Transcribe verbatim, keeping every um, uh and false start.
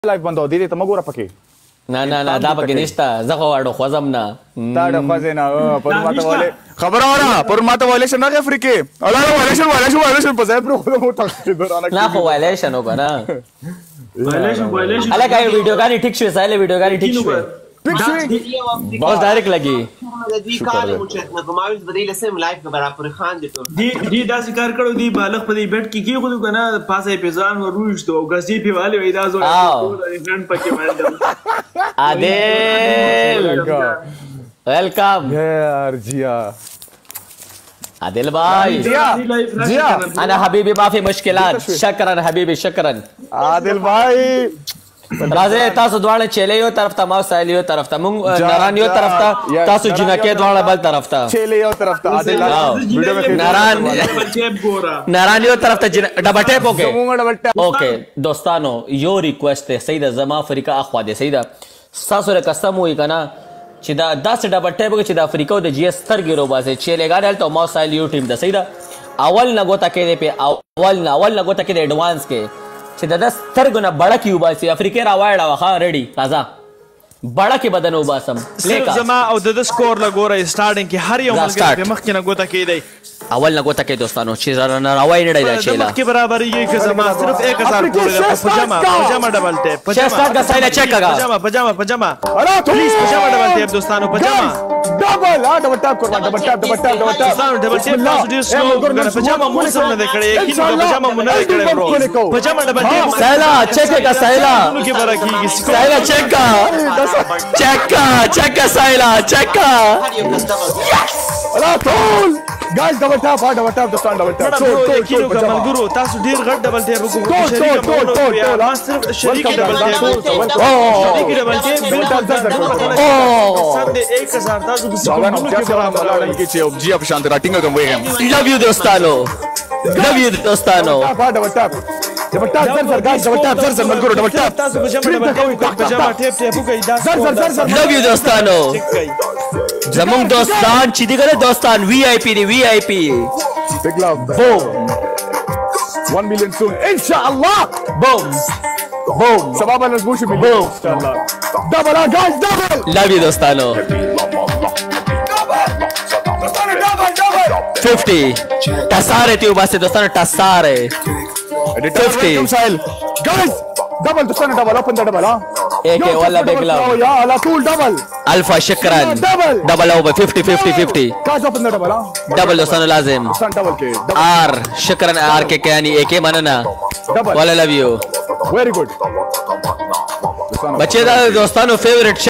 लाइफ बंद हो दीदी त मगोरा पके ना ना ना दा पके निस्ता زغه واړو خوزم نه دا د خوزینا پر ماته والے خبر اورا پر ماته وایلیشن نه افریقې الله وایلیشن وایلیشن وایلیشن په ځای پر خو مو تک نه خو وایلیشن وګنا وایلیشن وایلیشن الګا ویډیو غاني ټیک شو سایله ویډیو غاني ټیک شو بس ډایرکټ لګي دی کار مو چې نه کوماویل بدیل سم لایف کې برابر خان دي ته دی دی دا ذکر کړو دی بالغ په دې بیٹ کې کی خو کنه پاسه پیزان و روش تو غزي په والي وې دا زو فرند پکې باندې عادل ویلکم یار جیا عادل بھائی جیا انا حبیبی ما فی مشکلات شکرا حبیبی شکرا عادل بھائی راځه تاسو دواړه چيله یو طرف ته ما سایل یو طرف ته مونږ ناران یو طرف ته تاسو جنکه دواړه بل طرف ته چيله یو طرف ته عادل ناران ناران یو طرف ته ډبل ټیپ اوکے اوکے دوستانو یو ریکوست ہے سیدا زما افریقا اخوا دي سیدا تاسو له قسم وای کنه چې دا داس ډبل ټیپ کې چې د افریقا د جی اس ترګي رو باسه چيله غاډل ته ما سایل یو ټیم ده سیدا اول نه غوتا کې په اول نه اول نه غوتا کې د ایڈوانس کې چې د سترګونه بڑا کی وباسي افریقا را وایړه واخا ریډي راځه بڑا کی بدن وباسم لیکا زما او د سکور لا ګوره سٹارټینګ کې هر یو ملګری په مخ کې نه ګوتا کېدی اول نه ګوتا کې دوستانو چې نه راوای نه دی چیلا مخ کې برابر یې کې زما صرف एक हज़ार ګوره پجامه پجامه ډبل ټیپ پجامه کا سایلا چیک کړه پجامه پجامه پجامه ارا پلیز پجامه ډبل ټیپ دوستانو پجامه ډبل ا ډبل ټاپ کړه ډبل ټاپ ډبل ټاپ ډبل ټاپ دوستانو ډبل ټیپ تاسو ډیر سلو ګوره پجامه مو سم نه کړی یقین پجامه مو نه کړی برو پجامه ډبل ټیپ سایلا چیک کړه سایلا کې برکیږي سایلا چیک کړه چیک کړه چیک کړه سایلا چیک کړه ارا ټول ګایز ډبل ټاپ ا ډبل ټاپ دوستانو ډبل ټاپ ټول ټول کینو کملګرو تاسو ډیر غټ ډبل ټیپ وګورئ ټول ټول ټول ټول صرف شریک ډبل ټیپ شریک ډبل ټیپ بالکل سر دې एक हज़ार تاسو په څنګه کې برابر لاړل کې چې جی په شان راټینګ کوم ویم لو یو دوستانو لو یو دوستانو ډبل ټاپ ډبل ټاپ سر سر ګایز ډبل ټاپ سر سر ملګرو ډبل ټاپ تاسو پجامه ډبل ټیپ پجامه ټیپ ټیپ وکړئ دا سر سر سر سر لو یو دوستانو زمون دوستان چې دغه دوستان وی آی پی دی وی آی پی big love بوم one million soon insha Allah بوم بوم شباب نزبوش مليون ان شاء الله دبل guys double لو یو دوستانو fifty ټساره ته وباسه دوستانو ټساره fifty سائل guys double دوستانو double open the double ها ایک ولا big love يا على طول double الفا شکرا دبل او fifty fifty fifty guys open the double ها دبل دوستانو لازم دوستانو double کې آر شکرا آر کے کہانی ایک مننا double والا لو یو very good بچے دا دوستانو فیورٹ